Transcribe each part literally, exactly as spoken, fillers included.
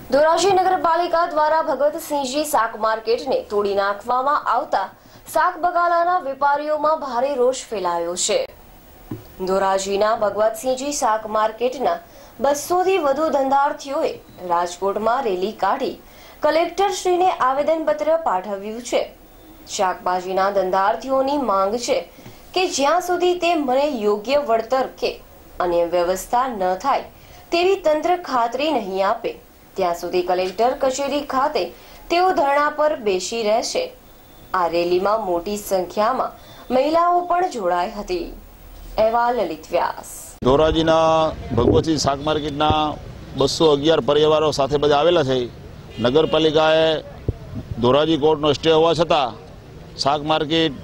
ધોરાજી નગરપાલિકા દ્વારા ભગવતસિંહજી શાક માર્કેટને તોડી નાખવામાં આવતા શાક બગાલાના વેપારીઓમાં ભારે રોષ ફેલાયો છે। ધોરાજીના ભગવતસિંહજી શાક માર્કેટના બસો થી વધુ ધંધાર્થીઓએ રાજકોટમાં રેલી કાઢી કલેક્ટરશ્રીને આવેદનપત્ર પાઠવ્યું છે। શાકભાજીના ધંધાર્થીઓની માંગ છે કે જ્યાં સુધી તે મને યોગ્ય વળતર કે અન્ય વ્યવસ્થા ન થાય તેવી તંત્ર ખાતરી નહીં આપે ત્યાં સુધી કલેક્ટર કચેરી ખાતે તેઓ ધરણા પર બેસી રહેશે। આ રેલીમાં મોટી સંખ્યામાં મહિલાઓ પણ જોડાઈ હતી। અહેવાલ લલિત વ્યાસ। ધોરાજીના ભગવતસિંહ શાક માર્કેટના બસો અગિયાર પરિવારો સાથે બધા આવેલા છે। નગરપાલિકાએ ધોરાજી કોર્ટનો સ્ટે હોવા છતાં શાક માર્કેટ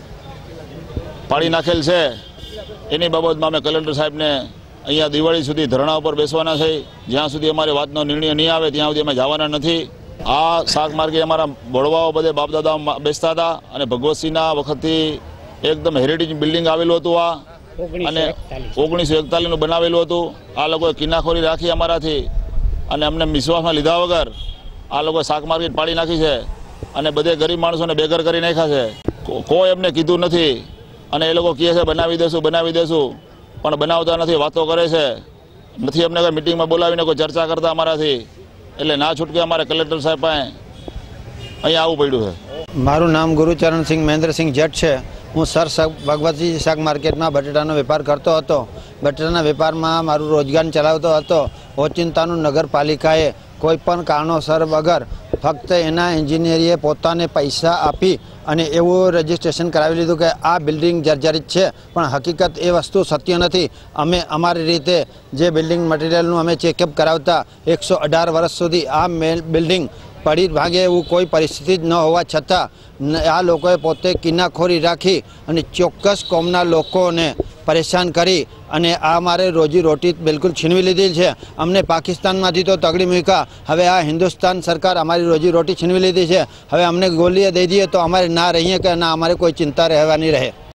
પાડી નાખેલ છે। એની બાબતમાં અમે કલેક્ટર સાહેબને અહીંયા દિવાળી સુધી ધરણા ઉપર બેસવાના છે। જ્યાં સુધી અમારી વાતનો નિર્ણય નહીં આવે ત્યાં સુધી અમે જવાના નથી। આ શાક માર્કેટ અમારા બળવાઓ બધે બાપદાદા બેસતા હતા અને ભગવતસિંહના વખતથી એકદમ હેરિટેજ બિલ્ડિંગ આવેલું હતું આ અને ઓગણીસો એકતાલીસનું બનાવેલું હતું। આ લોકોએ કિનાખોરી રાખી અમારાથી અને અમને વિશ્વાસમાં લીધા વગર આ લોકોએ શાક માર્કેટ પાડી નાખી છે અને બધે ગરીબ માણસોને બેઘર કરી નાખ્યા છે। કોઈ એમને કીધું નથી અને એ લોકો કહે છે બનાવી દેશું બનાવી દેશું પણ બનાવતા નથી, વાતો કરે છે। નથી અમને કોઈ મિટિંગમાં બોલાવીને કોઈ ચર્ચા કરતા અમારાથી, એટલે ના છૂટકે અમારે કલેક્ટર સાહેબ પાસે અહીંયા આવવું પડ્યું છે। મારું નામ ગુરુચરણસિંહ મહેન્દ્રસિંહ જટ છે। હું સર ભગવતસિંહ શાક માર્કેટમાં બટેટાનો વેપાર કરતો હતો। બટેટાના વેપારમાં મારું રોજગાર ચલાવતો હતો। ઓચિંતાનું નગરપાલિકાએ કોઈ પણ કારણોસર વગર ફક્ત એના એન્જિનિયરે પોતાને પૈસા આપી અને એવું રજીસ્ટ્રેશન કરાવી લીધું કે આ બિલ્ડિંગ જર્જરિત છે, પણ હકીકત એ વસ્તુ સત્ય નથી। અમે અમારી રીતે જે બિલ્ડિંગ મટીરિયલનું અમે ચેકઅપ કરાવતા એકસો અઢાર વર્ષ સુધી આ બિલ્ડિંગ પડી ભાગે એવું કોઈ પરિસ્થિતિ જ ન હોવા છતાં આ લોકોએ પોતે કિનાખોરી રાખી અને ચોક્કસ કોમના લોકોને પરેશાન કરી અને આ અમારે રોજી રોટી બિલકુલ છીનવી લીધી છે। અમને પાકિસ્તાનમાંથી તો તગડી મૂક્યા, હવે આ હિન્દુસ્તાન સરકાર અમારી રોજી રોટી છીનવી લીધી છે। હવે અમને ગોલીએ દઈ દઈએ તો અમારે ના રહીએ કે ના અમારે કોઈ ચિંતા રહેવાની રહે।